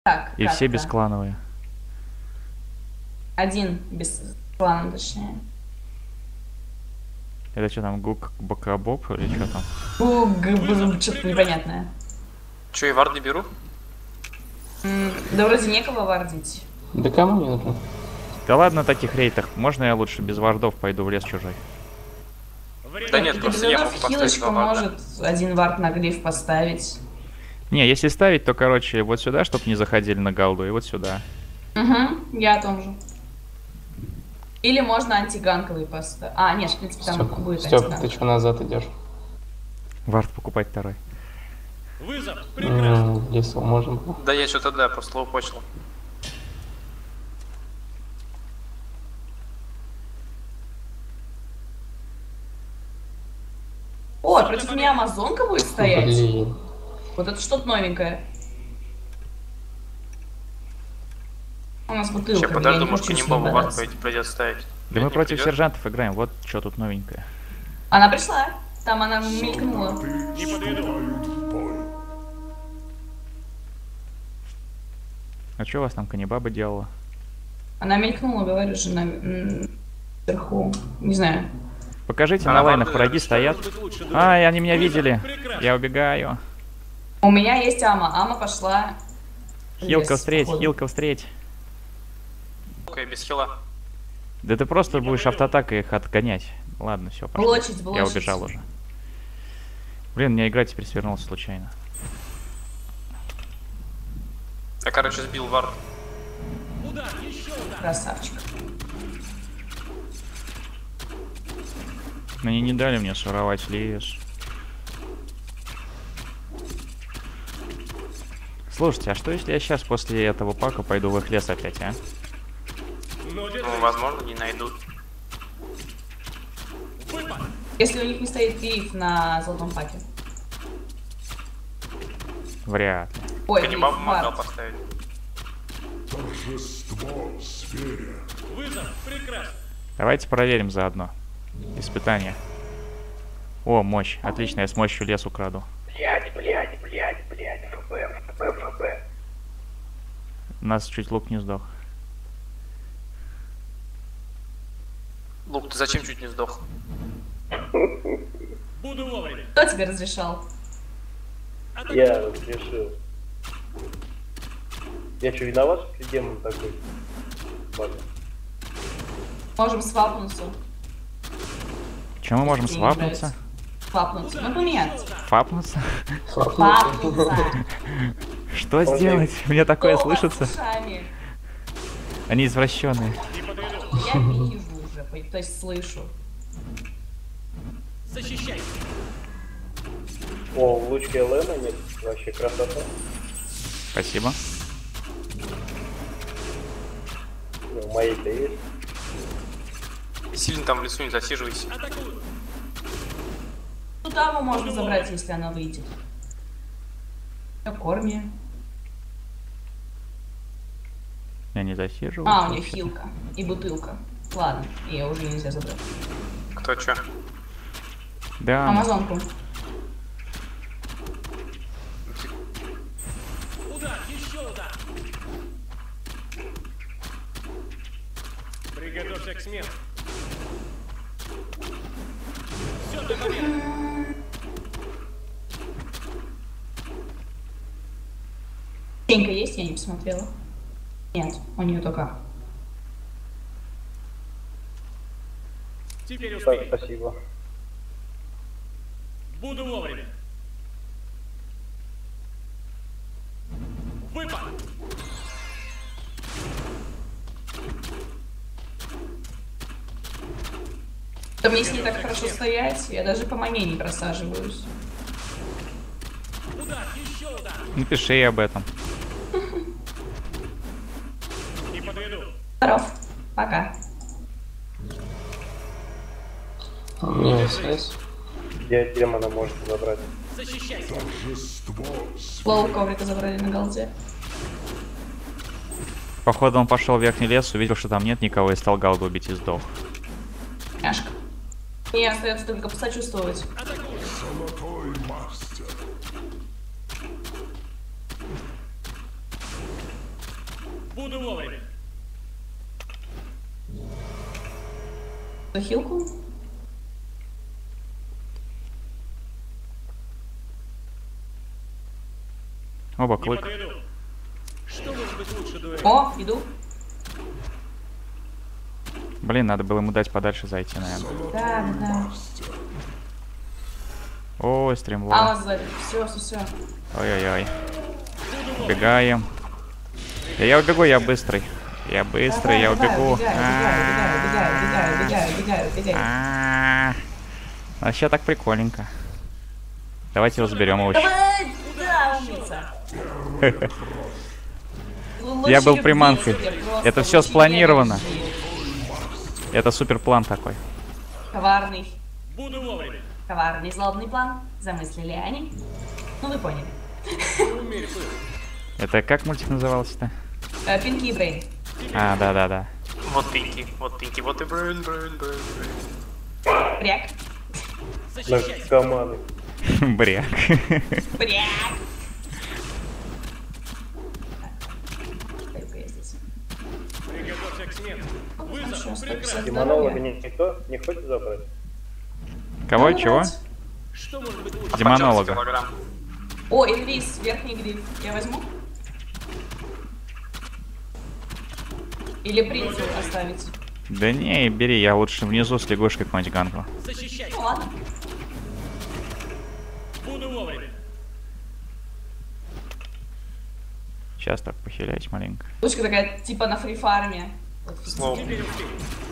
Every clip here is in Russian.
Так, И как все это? бесклановые. Один без клана, точнее. Это что там, Гук Бакабоб или что там? Что-то непонятное. Че, и варды беру? Да вроде некого вардить. Да кому не нужно? Да ладно, на таких рейтах. Можно я лучше без вардов пойду в лес чужой? Да нет, Ты просто я могу поставить хилочку два варда. может один вард на глиф поставить. Не, если ставить, то, короче, вот сюда, чтобы не заходили на голду, и вот сюда. Угу, я о том же. Или можно антиганковый поставить. А, нет, в принципе, там будет Степ, ты антиганковый. что назад идешь? Вард покупать второй. Если можем. Да я что-то, да, просто лоу-почил. О, против меня амазонка будет стоять? Блин. Вот это что-то новенькое. У нас бутылка. Сейчас подожду, может, к ним вард придется ставить. Да мы против сержантов играем, вот что тут новенькое. Она пришла. Там она мелькнула. А что у вас там канибаба делала? Она мелькнула, говорю же, наверху. Не знаю. Покажите, Она на лайнах варды враги стоят. Ай, они меня видели. Я убегаю. У меня есть ама. Ама пошла. Хилка Лес, встреть, походу. хилка встреть. Окей, без хила. Да ты просто будешь автоатакой их отгонять. Ладно, все, пошли. Блочить, Я блочить. убежал уже. Блин, мне игра теперь свернулась случайно. Я, короче, сбил вард. Красавчик. Они не дали мне шаровать лес. Слушайте, а что если я сейчас после этого пака пойду в их лес опять, а? Ну, возможно, не найдут. Если у них не стоит глиф на золотом паке. Вряд ли. Ой, Канибал глиф, могла вард. поставить. Давайте проверим заодно. Испытание. О, мощь. Отлично, я с мощью лес украду. Блять, ФБ. У нас чуть лук не сдох. Лук, ты зачем чуть не сдох? Кто тебе разрешал? Я решил. Я что, виноват, что демон такой? Ладно. Можем свапнуться. Чем мы можем Мне не свапнуться? нравится. Свапнуться. Ну, поменяться. Фапнуться? Свапнуться. Что сделать? Мне такое Кто у вас слышится. с ушами? Они извращенные. Я вижу уже, то есть слышу. О, в лучке Лена нет, вообще красота. Спасибо. Ну, в моей-то есть. Сильно там в лесу не засиживайся. Ну, даму можно забрать, если она выйдет. Я корми. Я не засиживаюсь. А, у нее хилка и бутылка. Ладно, ее уже нельзя забрать. Кто чё? Да. Амазонку. Приготовься к смерти. Тенька есть? Я не посмотрела. Нет, у нее только. Теперь Так, успей. спасибо. Буду вовремя. Выпад! Да мне с ней так хорошо стоять, я даже по мане не просаживаюсь. Удар! Еще удар! Напиши ей об этом. Не подведу. Здоров. Пока. У меня есть связь. Где демона может забрать? Защищайся! Лоу коврика забрали на голде. Походу он пошел в верхний лес, увидел, что там нет никого и стал галду убить и сдох. Няшка. Мне остается только посочувствовать. Буду вовремя. За хилку? Оба, Не клык. подведу. Что может быть лучше дуэли? О, иду. Блин, надо было ему дать подальше зайти, наверное. Да, да. Ой, стримло. А, вас сзади. Все. Ой-ой-ой. Убегаем. Да я убегу, я быстрый. Я быстрый, я убегу. Убегаю. Вообще так прикольненько. Давайте его заберем его. Давай, да, умница. Я был приманкой. Это все спланировано. Это супер план такой. Коварный. Буду вовремя. Коварный злобный план. Замыслили они. Ну, вы поняли. Умерь пыл. Это как мультик назывался-то? Пинки и Брейн. А, да. Вот Пинки, вот и Брейн. Бряк. Защищайся. Наркоманы. Бряк. Бряк. Только я здесь. Приготовься к смерти. Хорошо, Вызов. 150 Прекрасно. Демонолога здоровья. никто не хочет забрать? Кого, чего? Что может быть лучше? Демонолога. Килограмм. О, Эльвис, верхний гриф. Я возьму? Или принцу оставить? Да не, бери, я лучше внизу с лягушкой какой-нибудь ганку. Защищайся. Ну ладно. Буду вовремя. Сейчас так похиляюсь маленько. Лучка такая, типа на фрифарме. Слово. Теперь успею.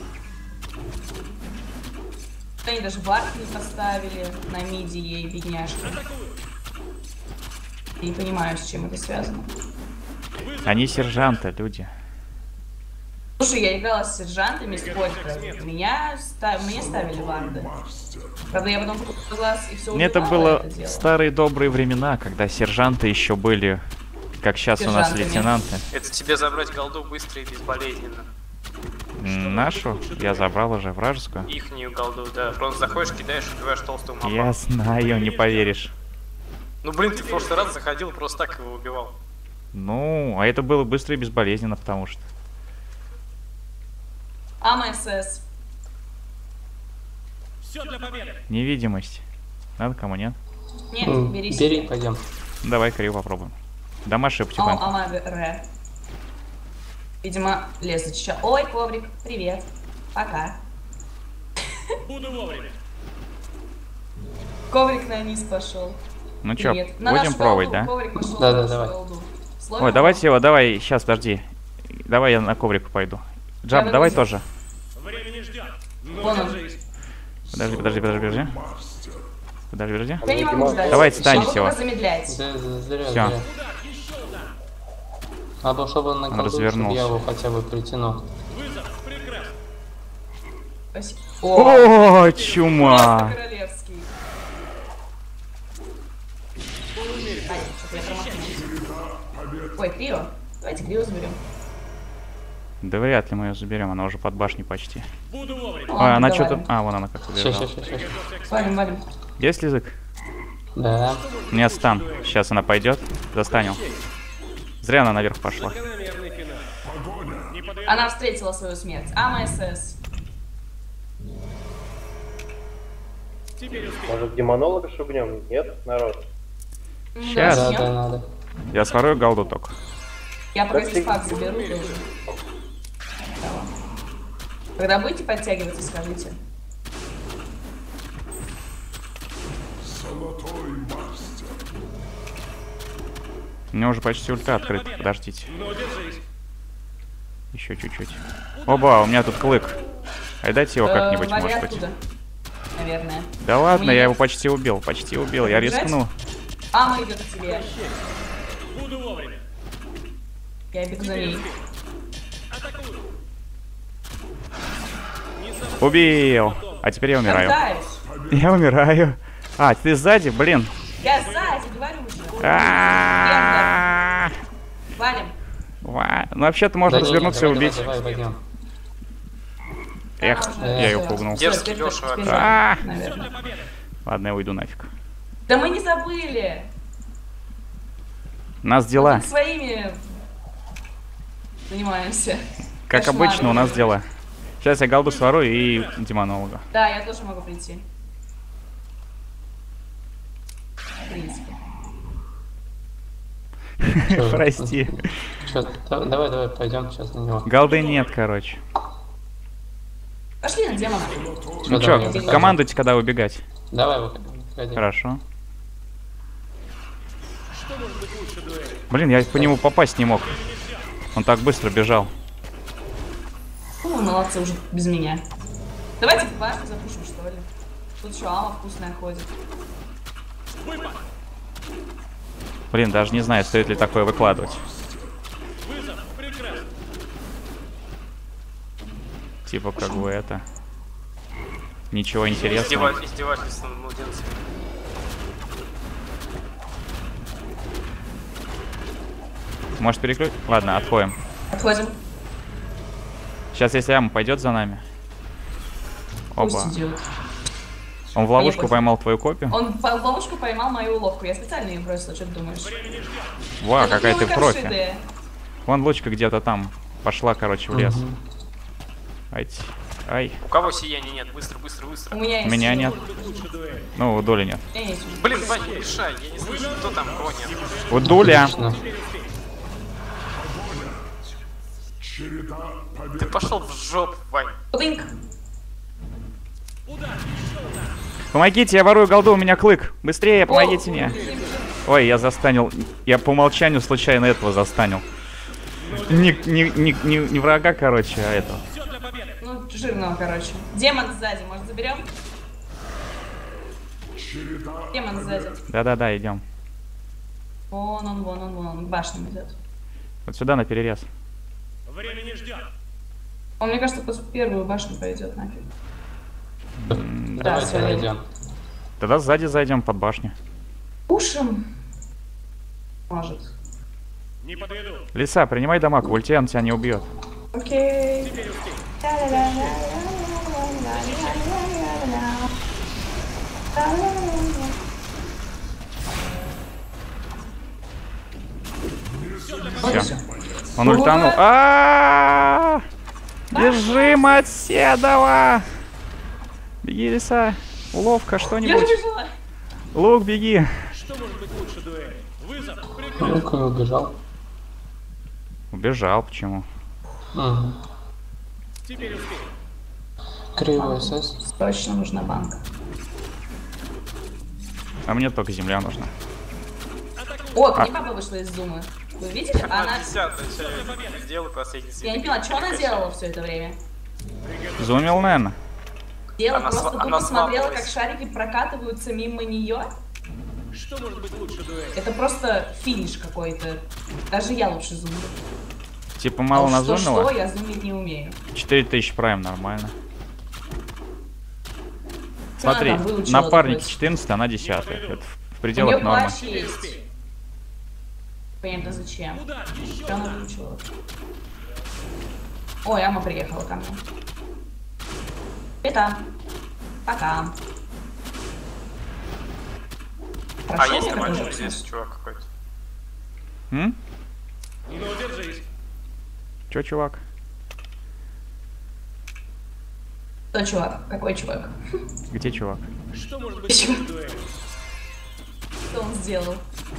Они даже барк не поставили на миди ей, бедняжка. Атакую. Я не понимаю, с чем это связано. Они сержанты, люди. Слушай, я играла с сержантами, сколько мне ставили варды. Правда, я потом глаз и все Это было старые добрые времена, когда сержанты еще были, как сейчас у нас Сержантами. лейтенанты. Это тебе забрать голду быстро и безболезненно. Нашу я забрал уже, вражескую. Ихнюю голду, да. Просто заходишь, кидаешь, убиваешь толстого моба. Я знаю, не поверишь. Ну блин, ты в прошлый раз заходил, просто так его убивал. Ну, а это было быстро и безболезненно, потому что... АМСС. Все для победы. Невидимость. Надо кому, нет? Нет, бери Бери, себе. пойдем. Давай, Крию, попробуем. Дамаши О, потихоньку. АМР. Видимо, лес зачищал. Ой, коврик, привет. Пока. Буду вовремя. Коврик на низ пошел. Ну чё, Привет. На будем нашу пробовать, голду да? Коврик пошел Да, на да, нашу давай. голду. Словим Ой, давайте его? его, давай, сейчас, подожди. Давай я на коврик пойду. Джаб, Я давай выгрузил. тоже. Время не ждет. Ну, Вон он. держись. Подожди. Подожди. Я не могу ждать. Давайте станьте Могу его. только замедлять. Да, зря, Всё. зря. Удар. Еще удар. Надо, чтобы он на колду, чтобы развернулся. я его хотя бы притянул. Вызов. Прекрасно. Спасибо. О, Просто чума! королевский. Ай, что-то я промахнулась. Ой, Крио. Давайте Крио заберем. Да вряд ли мы ее заберем, она уже под башней почти. Буду вовремя. Ну, Ой, ладно, она давай. что-то... А, вон она как-то Сейчас. Приготовься к смерти. Валим. Есть язык? Да. Не стан. Сейчас она пойдет. Застанем. Зря она наверх пошла. Закономерный финал. Не подведу. Она встретила свою смерть. АМСС. Теперь успею. Может, демонолога шибнем? Нет, народ? Щас. Да, начнем. да, надо. Я сварю голду только. Я пока здесь факт заберу тоже. Давай. Когда будете подтягиваться, скажите. У меня уже почти ульта открыта. Подождите. Ну, держись. Еще чуть-чуть. Оба, у меня тут клык. А дайте его как-нибудь, Вали может быть. оттуда, наверное. Да ладно, Меня- я его почти убил. Я Бежать? рискну. Ама идет к тебе. Буду вовремя. Я бегу за ней. Атакую. Убил. А теперь я умираю. Катаешь. Я умираю. А, ты сзади? Блин. Я сзади, говорю же. А-а-а. Валим. Ну, вообще-то можно Да, не, развернуться и давай, убить. Давай, пойдем. Эх, Она уже- я ее всё. пугнул. Всё, Дерзкий теперь Лёша теперь вообще. А. наверное. Ладно, я уйду нафиг. Да мы не забыли. У нас дела. Своими занимаемся. Как Кошмар. обычно у нас дела. Сейчас я голду сворую и демонолога. Да, я тоже могу прийти. В принципе. Чё? Прости. Чё, давай, пойдем сейчас на него. Голды нет, короче. Пошли на демона. Ну давай, чё, я командуйте, когда убегать. Давай, выходи. Хорошо. Блин, я по нему попасть не мог. Он так быстро бежал. Ну, молодцы, уже без меня. Давайте башню запушим, что ли. Тут еще Алма вкусная ходит. Блин, даже не знаю, стоит ли такое выкладывать. Типа, как бы это... Ничего интересного. Издевательство над младенцами. Может переключить? Ладно, отходим. Отходим. Сейчас, если Ама пойдет за нами. Оба. Пусть идет. Он в ловушку пофиг. поймал твою копию. Он в ловушку поймал мою уловку. Я специально ее бросила, что ты думаешь? Ва, Это какая ты было профи. Каршиды. Вон лучка где-то там. Пошла, короче, в лес. Мгм. Ать. Ай. У кого сияния нет? Быстро. У меня У есть. меня нет. Ну, у Доли нет. У меня есть. Блин, Вань, не решай, я не слышу, кто там, кого нет. У Дуля. Отлично. Ты пошел в жопу, Вань. Пудинг. Помогите, я ворую голду, у меня клык. Быстрее, помогите мне. Ой, я застанил. Я по умолчанию случайно этого застанил. Не врага, короче, а этого. Ну, жирного, короче. Демон сзади, может, заберем? Демон сзади. Да-да-да, идем. Вон он, к башням идет. Вот сюда на перерез. Время не ждет. Он, мне кажется, после первую башню пойдет нафиг. Давайте свалил. найдем. Тогда сзади зайдем под башню. Пушим. Может. Не подведу. Лиса, принимай дамаг, Вольтиан тебя не убьет. Окей. Все. Он ультанул. А! Бежим от Седова! Беги, Лиса. Уловка, Я что-нибудь. убежала. Лук, беги. Что может быть лучше дуэли? Вызов. Приказ. Ну-ка, убежал. Убежал, почему? Угу. Теперь успей. Кривой СС. Срочно нужна банка. А мне только земля нужна. О, Книпапа вышла из зума. Вы видели? Она... 10-е, сделай последний Я свет. не поняла, что она делала все это время? Зумил, наверное. Делала Она просто сва- тупо она смотрела, как сваталась. шарики прокатываются мимо нее. Что может быть лучше дуэли? Это просто финиш какой-то. Даже я лучше зумлю. Типа мало А уж что, назумила. я зумить не умею. 4000 прайм, нормально. Что она Смотри, там выучила напарники такое? 14, она 10. Это в У нее пределах нормы. плащ есть. Понятно зачем. Что она выучила? Ой, Ама приехала ко мне. Это. Пока. А Хорошо, есть я нормальный прохожу. здесь чувак какой-то. М? Ну, держись. Чё, чувак? Кто чувак? Какой чувак? Где чувак? Что может быть лучше дуэли? Что он сделал?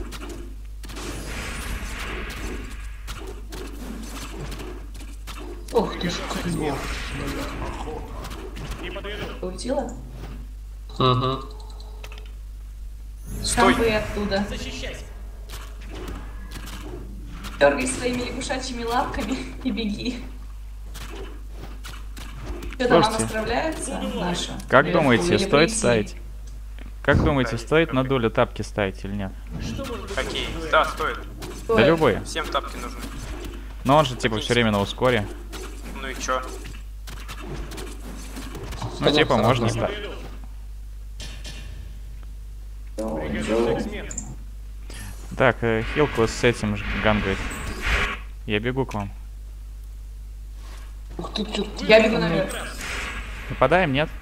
Ух ты ж, криво. Не подведу. Улетела? Угу. Стой. Вы оттуда. Защищайся. Дергай своими лягушачьими лапками и беги. Что там, она Слушайте, справляется, наша? Как Наверху, думаете, или стоит прийти? ставить? Как думаете, стоит на Дулю тапки ставить или нет? Что может быть Окей, да, стоит. Стоит. Да любые. Всем тапки нужны. Но он же типа все время на ускоре. Ну и чё? Ну Пойдём типа сразу. можно не ставить. подведу? Приготовься к смерти. Так, хилку с этим же гангает. Я бегу к вам. Ух ты, чё ты? Я бегу наверх. Нападаем, нет?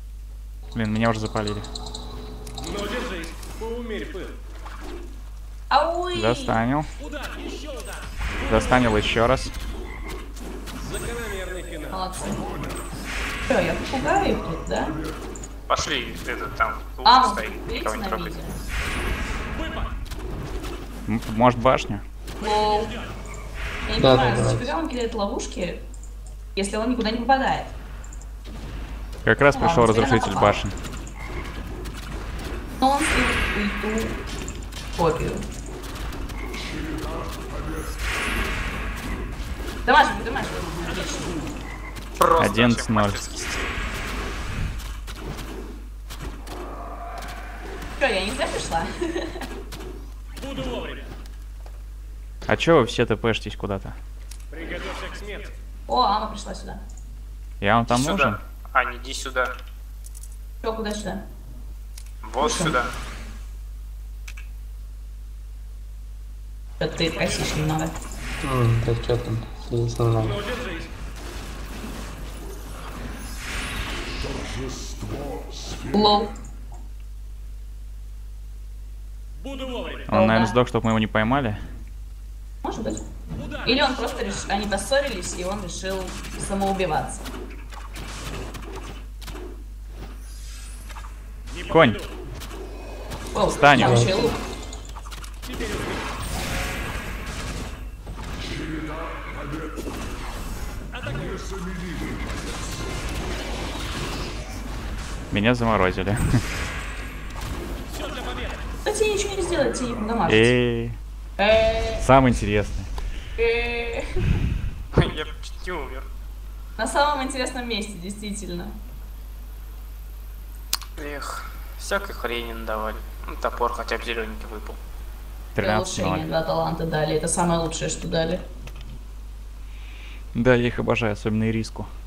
Блин, меня уже запалили. Но держись. Поумерь пыл. Ауи! Застанил. Удар, еще удар. Застанил еще раз. Закономерный финал. Молодцы. Что, я попугаю их тут, да? Пошли, это там А, лучше стоит, видите никого не на трогать. видео? Может, башня? Лол. Я не Да, понимаю, да, да. зачем он кидает ловушки, если он никуда не попадает? Как раз Ладно, пришел теперь она разрушитель попала. башен. Но он слил ульту копию. Дамажь, дамажь. Просто 11-0. вообще мастерский стиль. Что, я не зря пришла? Буду вовремя. А чё вы все тпшитесь куда-то? Приготовься к смерти. О, Ама пришла сюда. Я вам там Иди нужен? сюда. Ань, иди сюда. Что, куда сюда? Вот сюда. Что-то ты просишь немного. Да что там? Есть не знаю. Но держись. Лол. Буду вовремя. Он, наверное, да. сдох, чтобы мы его не поймали. Может быть. Удар. Или он просто решил, они поссорились, и он решил самоубиваться. Конь. О, Встанем. получил лук. Меня заморозили. Да тебе ничего не сделать, тебе не подамажить. Самое интересное. Я чуть не умер. На самом интересном месте, действительно. Эх, всякой хрени надавали. Ну, топор хотя бы зелененький выпал. Улучшение, 13-0. 2 таланта дали. Это самое лучшее, что дали. Да, я их обожаю, особенно и риску.